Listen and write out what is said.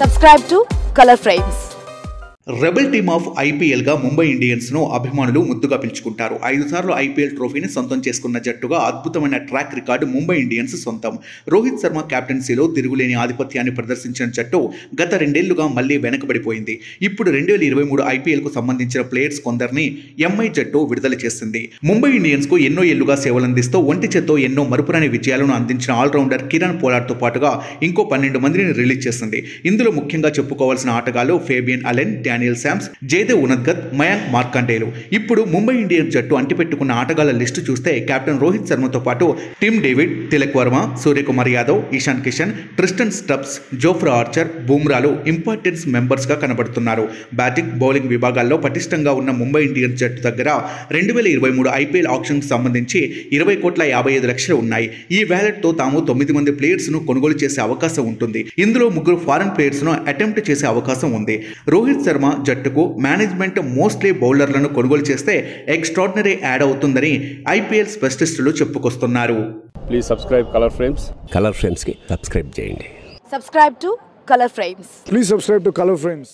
Subscribe to Color Frames. Rebel team of IPL గా Mumbai Indians ను అభిమానులు ముద్దుగా పిలుచుకుంటారు. 5 సార్లు ఐపీఎల్ ట్రోఫీని సొంతం చేసుకున్న జట్టుగా అద్భుతమైన ట్రాక్ రికార్డు ముంబై ఇండియన్స్ సొంతం. రోహిత్ శర్మ కెప్టెన్సీలో తిరుగులేని ఆధిపత్యాన్ని ప్రదర్శించిన జట్టు గత 2 ఏళ్లుగా మళ్లీ వెనకబడిపోయింది. ఇప్పుడు 2023 ఐపీఎల్ కు సంబంధించిన ప్లేయర్స్ కొందరిని ఎంఐ జట్టు విడుదల చేసింది. ముంబై ఇండియన్స్ కు ఎన్నో ఏళ్లుగా సేవలందిస్తూ ఒంటి చేత్తో ఎన్నో మరుపురాని విజయాలను అందించిన ఆల్రౌండర్ కిరణ్ పోలార్డ్ తో పాటుగా ఇంకో 12 మందిని రిలీజ్ చేసింది. ఇందులో ముఖ్యంగా చెప్పుకోవాల్సిన ఆటగాళ్లు ఫేబియన్ అలెన్, జయదేవ్ ఉనద్కత్, మయాంక్ మార్కండేలు. ఇప్పుడు ముంబై ఇండియన్స్ జట్టు అంటిపెట్టుకున్న ఆటగాళ్ల లిస్టు చూస్తే కెప్టెన్ రోహిత్ శర్మతో పాటు team David, Tilak Varma, Surya Kumar Yadav, Ishan Kishan, Tristan Stubbs, Jofra Archer, బుమ్రాలు ఇంపార్టెన్స్ మెంబర్స్ గా కనబడుతున్నారు. బ్యాటింగ్, బౌలింగ్ విభాగాల్లో పటిష్టంగా ఉన్న ముంబై ఇండియన్స్ జట్టు దగ్గర 2023 ఐపీఎల్ ఆప్షన్ సంబంధించి 20,55 కోట్లు ఉన్నాయి. ఈ వ్యాలెట్ తో తాము 9 మంది ప్లేయర్స్ ను కొనుగోలు చేసే అవకాశం ఉంటుంది. ఇందులో 3 ఫారెన్ ప్లేయర్స్ ను అటెంప్ట్ చేసే అవకాశం ఉంది. రోహిత్ శర్మ జట్టుకు మేనేజ్మెంట్ మోస్ట్లీ బౌలర్లను కొనుగోలు చేస్తే ఎక్స్ట్రాడినరీ యాడ్ అవుతుందని ఐపీఎల్ స్పెషలిస్టులు చెప్పుకొస్తున్నారు. Please subscribe colour frames. Colour frames కి సబ్స్క్రైబ్ చేయండి. Subscribe to Color Frames. Please subscribe to Color Frames.